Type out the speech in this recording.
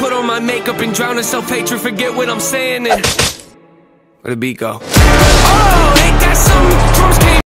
put on my makeup and drown in self-hatred, forget what I'm saying, and where the beat go?